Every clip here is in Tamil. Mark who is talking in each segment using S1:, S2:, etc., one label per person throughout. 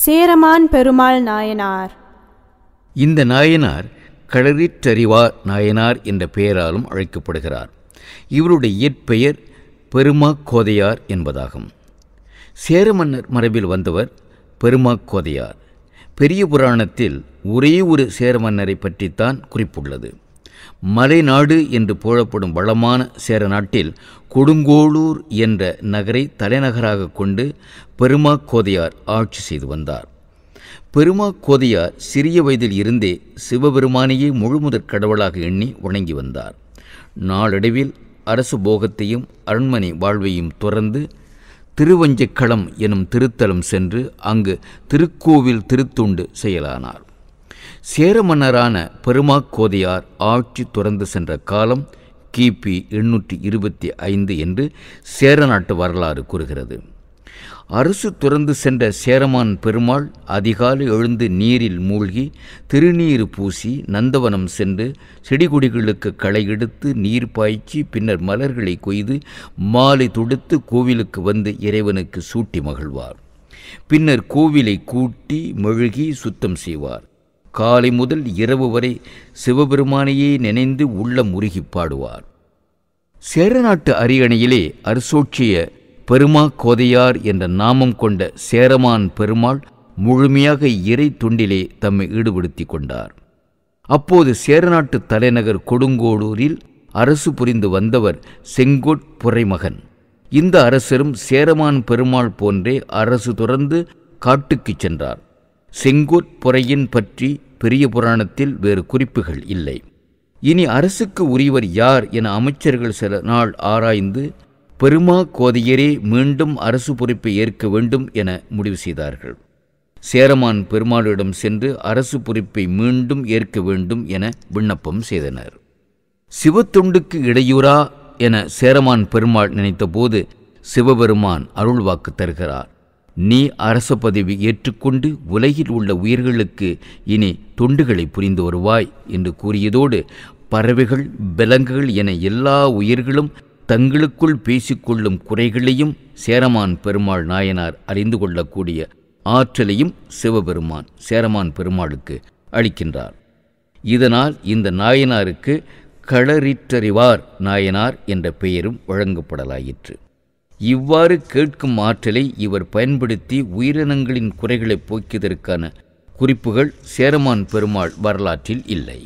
S1: சேரமான் பெருமாள் நாயனார்.
S2: இந்த நாயனார் களரிற்றறிவார் நாயனார் என்ற பெயராலும் அழைக்கப்படுகிறார். இவருடைய இயற்பெயர் பெருமாக்கோதையார் என்பதாகும். சேர மன்னர் மரபில் வந்தவர் பெருமாக்கோதையார். பெரிய புராணத்தில் ஒரே ஒரு சேர மன்னரை பற்றித்தான் குறிப்புள்ளது. மலைநாடு என்று புகழப்படும் வளமான சேர நாட்டில் கொடுங்கோளூர் என்ற நகரை தலைநகராக கொண்டு பெருமாக்கோதையார் ஆட்சி செய்து வந்தார். பெருமாக்கோதையார் சிறிய வயதில் இருந்தே சிவபெருமானையே முழுமுதற் கடவுளாக எண்ணி வணங்கி வந்தார். நாளடைவில் அரசு போகத்தையும் அரண்மனை வாழ்வையும் துறந்து திருவஞ்சைக்களம் எனும் திருத்தலம் சென்று அங்கு திருக்கோவில் திருத்துண்டு செயலானார். சேர மன்னரான பெருமாக்கோதையார் ஆட்சி துறந்து சென்ற காலம் கிபி 825 என்று சேர நாட்டு வரலாறு கூறுகிறது. அரசு துறந்து சென்ற சேரமான் பெருமாள் அதிகாலை எழுந்து நீரில் மூழ்கி திருநீர் பூசி நந்தவனம் சென்று செடிகொடிகளுக்கு களை எடுத்து நீர் பாய்ச்சி பின்னர் மலர்களை கொய்து மாலை தொடுத்து கோவிலுக்கு வந்து இறைவனுக்கு சூட்டி மகிழ்வார். பின்னர் கோவிலை கூட்டி மெழுகி சுத்தம் செய்வார். காலை முதல் இரவு வரை சிவபெருமானையே நினைந்து உள்ளம் உருகி பாடுவார். சேரநாட்டு அரியணையிலே அரசோற்றிய பெருமாக்கோதையார் என்ற நாமம் கொண்ட சேரமான் பெருமாள் முழுமையாக இறை தொண்டிலே தம்மை ஈடுபடுத்தி கொண்டார். அப்போது சேரநாட்டு தலைநகர் கொடுங்கோளூரில் அரசு புரிந்து வந்தவர் செங்கோட்புரைமகன். இந்த அரசரும் சேரமான் பெருமாள் போன்றே அரசு துறந்து காட்டுக்குச் சென்றார். செங்கோட்புரையின் பற்றி பெரிய புராணத்தில் வேறு குறிப்புகள் இல்லை. இனி அரசுக்கு உரியவர் யார் என அமைச்சர்கள் சில நாள் ஆராய்ந்து பெருமாக்கோதையரே மீண்டும் அரசு பொறுப்பை ஏற்க வேண்டும் என முடிவு செய்தார்கள். சேரமான் பெருமாளிடம் சென்று அரசு பொறுப்பை மீண்டும் ஏற்க வேண்டும் என விண்ணப்பம் செய்தனர். சிவத்தொண்டுக்கு இடையூறா என சேரமான் பெருமாள் நினைத்தபோது சிவபெருமான் அருள்வாக்கு தருகிறார். நீ அரச பதவி ஏற்றுக்கொண்டு உலகில் உள்ள உயிர்களுக்கு இனி தொண்டுகளை புரிந்து வருவாய் என்று கூறியதோடு பறவைகள் விலங்குகள் என எல்லா உயிர்களும் தங்களுக்குள் பேசிக்கொள்ளும் குறைகளையும் சேரமான் பெருமாள் நாயனார் அறிந்து கொள்ளக்கூடிய ஆற்றலையும் சிவபெருமான் சேரமான் பெருமாளுக்கு அளிக்கின்றார். இதனால் இந்த நாயனாருக்கு களரிற்றறிவார் நாயனார் என்ற பெயரும் வழங்கப்படலாயிற்று. இவ்வாறு கேட்கும் ஆற்றலை இவர் பயன்படுத்தி உயிரினங்களின் குறைகளை போக்கியதற்கான குறிப்புகள் சேரமான் பெருமாள் வரலாற்றில் இல்லை.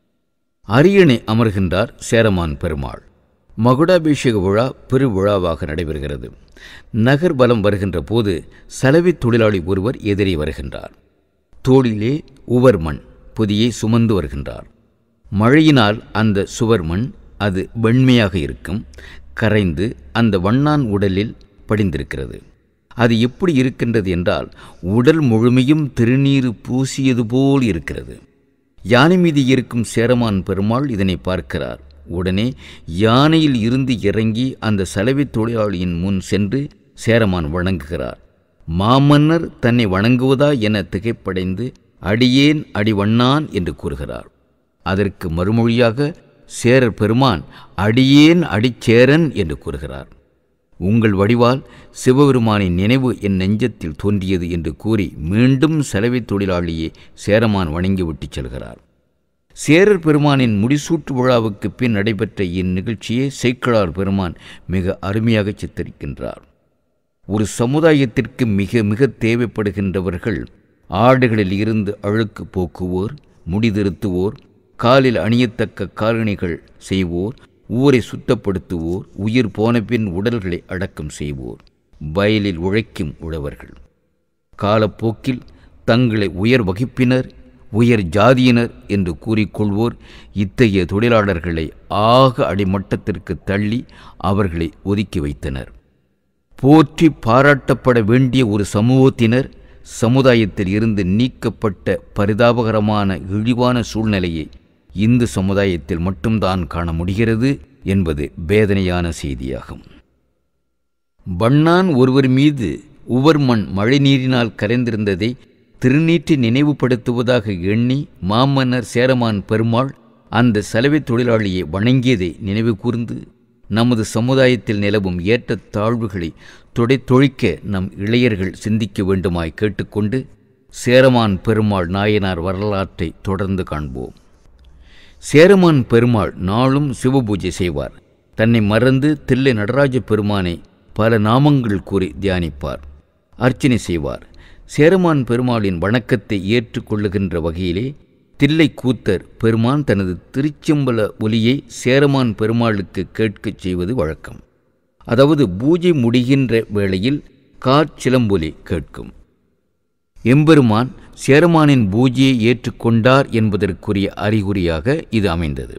S2: அரியணை அமர்கின்றார் சேரமான் பெருமாள். மகுடாபிஷேக விழா பெருவிழாவாக நடைபெறுகிறது. நகர் வலம் வருகின்ற போது சலவை தொழிலாளி ஒருவர் எதிரே வருகின்றார். தோளிலே உவர்மண் பொதியை சுமந்து வருகின்றார். மழையினால் அந்த சுவர்மண் அது வெண்மையாக இருக்கும். கரைந்து அந்த வண்ணான் உடலில் படிந்திருக்கிறது. அது எப்படி இருக்கின்றது என்றால் உடல் முழுமையும் திருநீர் பூசியது போல் இருக்கிறது. யானை மீது இருக்கும் சேரமான் பெருமாள் இதனை பார்க்கிறார். உடனே யானையில் இருந்து இறங்கி அந்த சலவை தொழிலாளியின் முன் சென்று சேரமான் வணங்குகிறார். மாமன்னர் தன்னை வணங்குவதா என திகைப்படைந்து அடியேன் அடிவண்ணான் என்று கூறுகிறார். அதற்கு மறுமொழியாக சேரர் பெருமான் அடியேன் அடிச்சேரன் என்று கூறுகிறார். உங்கள் வடிவால் சிவபெருமானின் நினைவு என் நெஞ்சத்தில் தோன்றியது என்று கூறி மீண்டும் சலவை தொழிலாளியை சேரமான் வணங்கிவிட்டு செல்கிறார். சேரர் பெருமானின் முடிசூட்டு விழாவுக்கு பின் நடைபெற்ற இந்நிகழ்ச்சியை சேக்கிழார் பெருமான் மிக அருமையாக சித்தரிக்கின்றார். ஒரு சமுதாயத்திற்கு மிக மிக தேவைப்படுகின்றவர்கள் ஆடுகளில் இருந்து அழுக்கு போக்குவோர், முடிதிருத்துவோர், காலில் அணியத்தக்க காலணிகள் செய்வோர், ஊரை சுத்தப்படுத்துவோர், உயிர் போன பின் உடல்களை அடக்கம் செய்வோர், வயலில் உழைக்கும் உழவர்கள். காலப்போக்கில் தங்களை உயர் வகுப்பினர், உயர் ஜாதியினர் என்று கூறிக்கொள்வோர் இத்தகைய தொழிலாளர்களை ஆக அடிமட்டத்திற்கு தள்ளி அவர்களை ஒதுக்கி வைத்தனர். போற்றி பாராட்டப்பட வேண்டிய ஒரு சமூகத்தினர் சமுதாயத்தில் இருந்து நீக்கப்பட்ட பரிதாபகரமான இழிவான சூழ்நிலையை இந்து சமுதாயத்தில் மட்டும்தான் காண முடிகிறது என்பது வேதனையான செய்தியாகும். வண்ணான் ஒருவர் மீது உவர்மண் மழை நீரினால் கரைந்திருந்ததை திருநீற்றி நினைவுபடுத்துவதாக எண்ணி மாமன்னர் சேரமான் பெருமாள் அந்த சலவை தொழிலாளியை வணங்கியதை நினைவு கூர்ந்து நமது சமுதாயத்தில் நிலவும் ஏற்ற தாழ்வுகளை தொழிக்க நம் இளையர்கள் சிந்திக்க வேண்டுமாய் கேட்டுக்கொண்டு சேரமான் பெருமாள் நாயனார் வரலாற்றை தொடர்ந்து காண்போம். சேரமான் பெருமாள் நாளும் சிவபூஜை செய்வார். தன்னை மறந்து தில்லை நடராஜ பெருமானை பல நாமங்கள் கூறி தியானிப்பார், அர்ச்சனை செய்வார். சேரமான் பெருமாளின் வணக்கத்தை ஏற்றுக்கொள்ளுகின்ற வகையிலே தில்லை கூத்தர் பெருமான் தனது திருச்செம்பல ஒலியை சேரமான் பெருமாளுக்கு கேட்கச் செய்வது வழக்கம். அதாவது பூஜை முடிகின்ற வேளையில் காற்சிலம்பொலி கேட்கும். எம்பெருமான் சேரமானின் பூஜையை ஏற்றுக்கொண்டார் என்பதற்குரிய அறிகுறியாக இது அமைந்தது.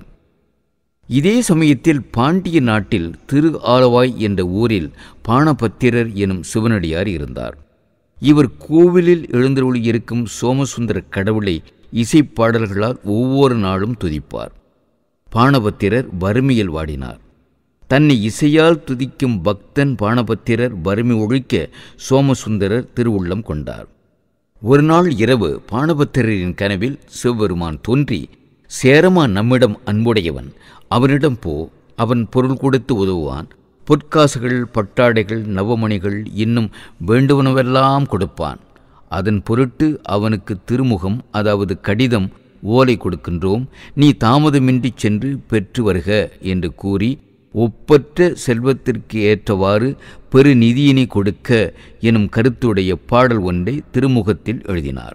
S2: இதே சமயத்தில் பாண்டிய நாட்டில் திரு ஆலவாய் என்ற ஊரில் பாணபத்திரர் எனும் சிவனடியார் இருந்தார். இவர் கோவிலில் எழுந்தருளியிருக்கும் சோமசுந்தர கடவுளை இசைப்பாடல்களால் ஒவ்வொரு நாளும் துதிப்பார். பாணபத்திரர் வறுமையில் வாடினார். தன்னை இசையால் துதிக்கும் பக்தன் பாணபத்திரர் வறுமை ஒழிக்க சோமசுந்தரர் திருவுள்ளம் கொண்டார். ஒரு நாள் இரவு பாணபத்திரரின் கனவில் சிவபெருமான் தோன்றி, சேரமான் நம்மிடம் அன்புடையவன், அவனிடம் போ, அவன் பொருள் கொடுத்து உதவுவான், பொற்காசுகள், பட்டாடைகள், நவமணிகள், இன்னும் வேண்டுவனவெல்லாம் கொடுப்பான். அதன் பொருட்டு அவனுக்கு திருமுகம், அதாவது கடிதம், ஓலை கொடுக்கின்றோம், நீ தாமதமின்றி சென்று பெற்று வருக என்று கூறி ஒப்பற்ற செல்வத்திற்கு ஏற்றவாறு பெருநிதியினை கொடுக்க எனும் கருத்துடைய பாடல் ஒன்றை திருமுகத்தில் எழுதினார்.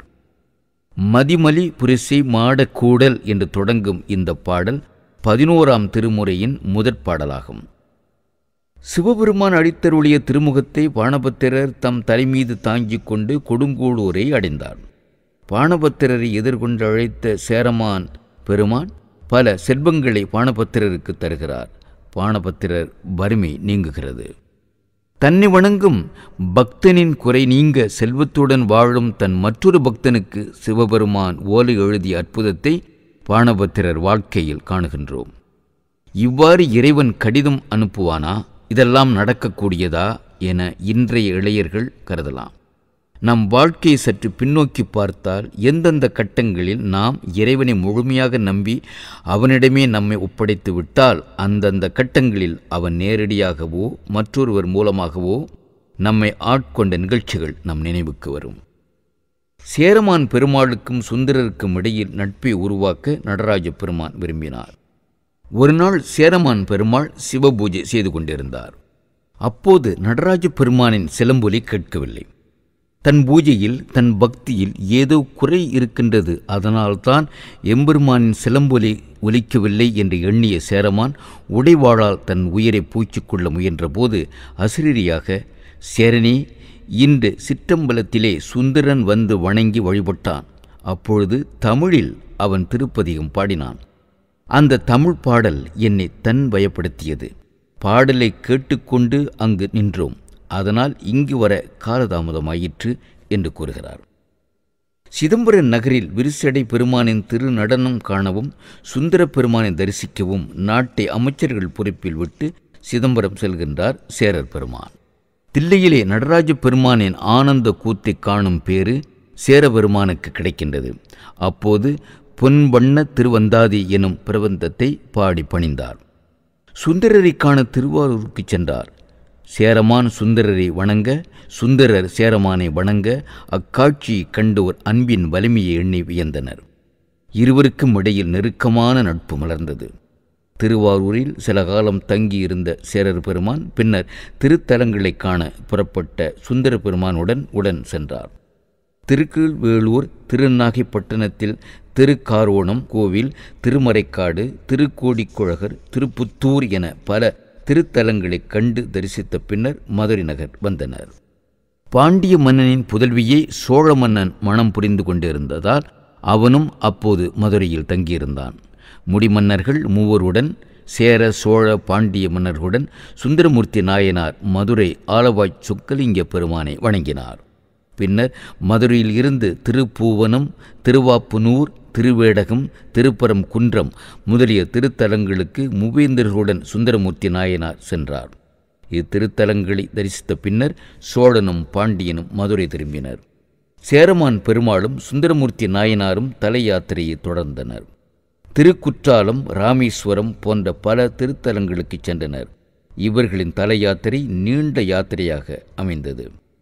S2: மதிமலி புரிசை மாடக்கூடல் என்று தொடங்கும் இந்த பாடல் 11ஆம் திருமுறையின் முதற் பாடலாகும். சிவபெருமான் அளித்தருளிய திருமுகத்தை பாணபத்திரர் தம் தலைமீது தாங்கிக் கொண்டு கொடுங்கோளூரை அடைந்தார். பாணபத்திரரை எதிர்கொண்டு அழைத்த சேரமான் பெருமான் பல செல்வங்களை பாணபத்திரருக்கு தருகிறார். பாணபத்திரர் வறுமை நீங்குகிறது. தன்னை வணங்கும் பக்தனின் குறை நீங்க செல்வத்துடன் வாழும் தன் மற்றொரு பக்தனுக்கு சிவபெருமான் ஓலை எழுதிய அற்புதத்தை பாணபத்திரர் வாழ்க்கையில் காணுகின்றோம். இவ்வாறு இறைவன் கடிதம் அனுப்புவானா, இதெல்லாம் நடக்கக்கூடியதா என இன்றைய இளையர்கள் கருதலாம். நம் வாழ்க்கையை சற்று பின்னோக்கி பார்த்தால் எந்தெந்த கட்டங்களில் நாம் இறைவனை முழுமையாக நம்பி அவனிடமே நம்மை ஒப்படைத்து விட்டால் அந்தந்த கட்டங்களில் அவன் நேரடியாகவோ மற்றொருவர் மூலமாகவோ நம்மை ஆட்கொண்ட நிகழ்ச்சிகள் நம் நினைவுக்கு வரும். சேரமான் பெருமாளுக்கும் சுந்தரருக்கும் இடையில் நட்பை உருவாக்க நடராஜ பெருமான் விரும்பினார். ஒரு நாள் சேரமான் பெருமாள் சிவபூஜை செய்து கொண்டிருந்தார். அப்போது நடராஜ பெருமானின் சிலம்பொலி கேட்கவில்லை. தன் பூஜையில், தன் பக்தியில் ஏதோ குறை இருக்கின்றது, அதனால்தான் எம்பெருமானின் சிலம்பொலி ஒலிக்கவில்லை என்று எண்ணிய சேரமான் உடைவாளால் தன் உயிரை பூச்சிக்கொள்ள முயன்றபோது அசிரீரியாக, சேரனே, இன்று சிற்றம்பலத்திலே சுந்தரன் வந்து வணங்கி வழிபட்டான். அப்பொழுது தமிழில் அவன் திருப்பதிகம் பாடினான். அந்த தமிழ் பாடல் என்னை தன் பயப்படுத்தியது. பாடலை கேட்டுக்கொண்டு அங்கு நின்றோம். அதனால் இங்கு வர காலதாமதமாயிற்று என்று கூறுகிறார். சிதம்பரம் நகரில் விரிசடை பெருமானின் திரு நடனம் காணவும் சுந்தர பெருமானை தரிசிக்கவும் நாட்டை அமைச்சர்கள் பொறுப்பில் விட்டு சிதம்பரம் செல்கின்றார் சேரர் பெருமான். தில்லையிலே நடராஜ பெருமானின் ஆனந்த கூத்தை காணும் பேறு சேரபெருமானுக்கு கிடைக்கின்றது. அப்போது பொன்வண்ண திருவந்தாதி எனும் பிரபந்தத்தை பாடி பணிந்தார். சுந்தரரை காண திருவாரூருக்கு சென்றார். சேரமான் சுந்தரரை வணங்க, சுந்தரர் சேரமானை வணங்க அக்காட்சியை கண்டோர் அன்பின் வலிமையை எண்ணி வியந்தனர். இருவருக்கும் இடையில் நெருக்கமான நட்பு மலர்ந்தது. திருவாரூரில் சில காலம் தங்கியிருந்த சேரர் பெருமான் பின்னர் திருத்தலங்களை காண புறப்பட்ட சுந்தர பெருமானுடன் உடன் சென்றார். திருக்கீழ்வேளூர், திருநாகைப்பட்டினத்தில் திருக்காரோணம் கோவில், திருமறைக்காடு, திருக்கோடிக்குழகர், திருப்புத்தூர் என பல திருத்தலங்களை கண்டு தரிசித்த பின்னர் மதுரை நகர் வந்தனர். பாண்டிய மன்னனின் புதல்வியை சோழ மன்னன் மணம் புரிந்து கொண்டிருந்ததால் அவனும் அப்போது மதுரையில் தங்கியிருந்தான். முடிமன்னர்கள் மூவருடன், சேர சோழ பாண்டிய மன்னர்களுடன் சுந்தரமூர்த்தி நாயனார் மதுரை ஆலவாய் சொக்கலிங்க பெருமானை வணங்கினார். பின்னர் மதுரையில் இருந்து திருப்பூவனம், திருவாப்புனூர், திருவேடகம், திருப்பரம் குன்றம் முதலிய திருத்தலங்களுக்கு மூவேந்தர்களுடன் சுந்தரமூர்த்தி நாயனார் சென்றார். இத்திருத்தலங்களை தரிசித்த பின்னர் சோழனும் பாண்டியனும் மதுரை திரும்பினர். சேரமான் பெருமாளும் சுந்தரமூர்த்தி நாயனாரும் தல யாத்திரையை தொடர்ந்தனர். திருக்குற்றாலம், ராமேஸ்வரம் போன்ற பல திருத்தலங்களுக்கு சென்றனர். இவர்களின் தல யாத்திரை நீண்ட யாத்திரையாக அமைந்தது.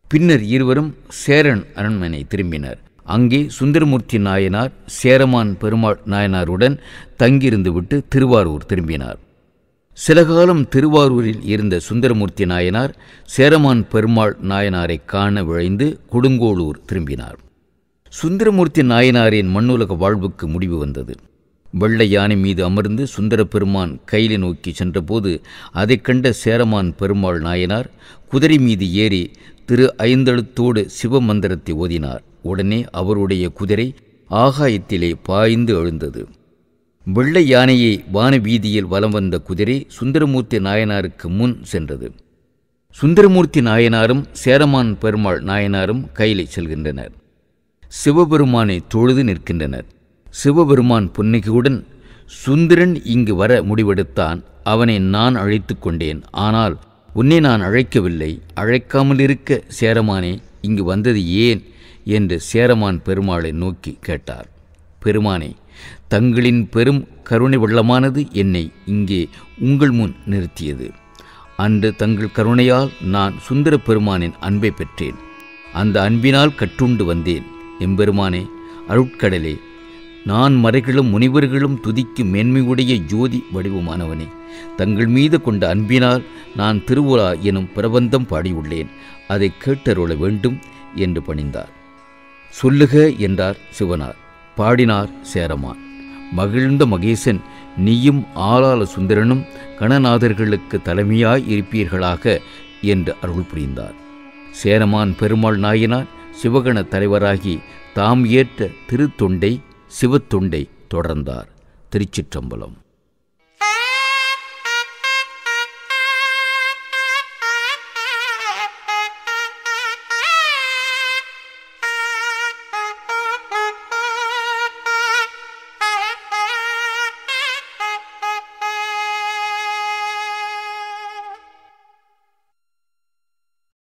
S2: பின்னர் இருவரும் சேரன் அரண்மனை திரும்பினர். அங்கே சுந்தரமூர்த்தி நாயனார் சேரமான் பெருமாள் நாயனாருடன் தங்கியிருந்துவிட்டு திருவாரூர் திரும்பினார். சில காலம் திருவாரூரில் இருந்த சுந்தரமூர்த்தி நாயனார் சேரமான் பெருமாள் நாயனாரை காண விழைந்து கொடுங்கோளூர் திரும்பினார். சுந்தரமூர்த்தி நாயனாரின் மண்ணுலக வாழ்வுக்கு முடிவு வந்தது. வெள்ளை யானை மீது அமர்ந்து சுந்தர பெருமான் கையிலை நோக்கி சென்றபோது அதை கண்ட சேரமான் பெருமாள் நாயனார் குதிரை மீது ஏறி திரு ஐந்தெழுத்தோடு சிவமந்திரத்தை ஓதினார். உடனே அவருடைய குதிரை ஆகாயத்திலே பாய்ந்து எழுந்தது. வெள்ளை யானையை வான வீதியில் வலம் வந்த குதிரை சுந்தரமூர்த்தி நாயனாருக்கு முன் சென்றது. சுந்தரமூர்த்தி நாயனாரும் சேரமான் பெருமாள் நாயனாரும் கையிலை செல்கின்றனர். சிவபெருமானை தொழுது நிற்கின்றனர். சிவபெருமான் புன்னகையுடன், சுந்தரன் இங்கு வர முடிவெடுத்தான். அவனை நான் அழைத்து கொண்டேன். ஆனால் உன்னை நான் அழைக்கவில்லை. அழைக்காமல் இருக்க சேரமானே இங்கு வந்தது ஏன் என்று சேரமான் பெருமாளை நோக்கி கேட்டார். பெருமானே, தங்களின் பெரும் கருணை வெள்ளமானது என்னை இங்கே உங்கள் முன் நிறுத்தியது. அன்று தங்கள் கருணையால் நான் சுந்தர பெருமானின் அன்பை பெற்றேன். அந்த அன்பினால் கட்டுண்டு வந்தேன். எம்பெருமானே, அருட்கடலே, நான் மறைகளும் முனிவர்களும் துதிக்கும் மேன்மையுடைய ஜோதி வடிவமானவனே, தங்கள் மீது கொண்ட அன்பினால் நான் திருவுலா எனும் பிரபந்தம் பாடியுள்ளேன். அதை கேட்டருள வேண்டும் என்று பணிந்தார். சொல்லுக என்றார் சிவனார். பாடினார் சேரமான். மகிழ்ந்த மகேசன், நீயும் ஆளாள சுந்தரனும் கணநாதர்களுக்கு தலைமையாய் இருப்பீர்களாக என்று அருள் புரிந்தார். சேரமான் பெருமாள் நாயனார் சிவகண தலைவராகி தாம் ஏற்ற திருத்தொண்டை சிவத்தொண்டை தொடர்ந்தார். திருச்சிற்றம்பலம்.